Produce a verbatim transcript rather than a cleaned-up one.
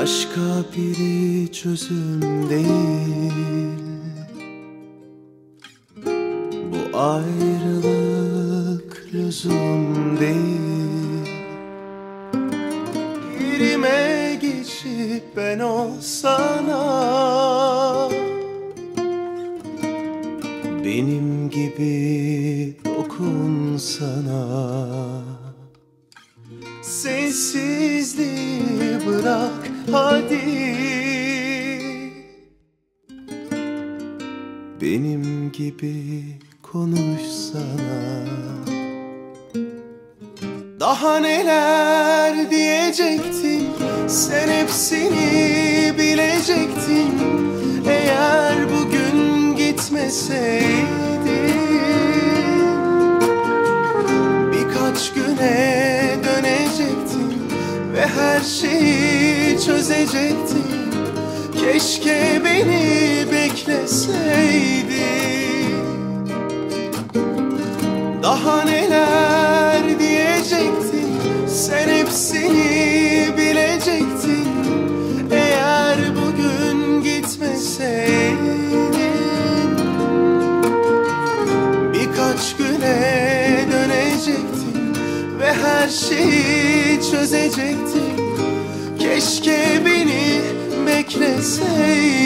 Başka biri çözüm değil. Bu ayrılık lüzum değil. Yerime geçip ben olsana, benim gibi dokunsana. Sessizliği bırak hadi, benim gibi konuşsana. Daha neler diyecektim, sen hepsini bilecektin. Eğer bugün gitmeseydin, birkaç güne dönecektin ve her şeyi çözecektin. Keşke beni bekleseydin. Daha neler diyecektin, sen hepsini bilecektin. Eğer bugün gitmeseydin, birkaç güne dönecektin ve her şeyi çözecektin. Keşke beni bekleseydin.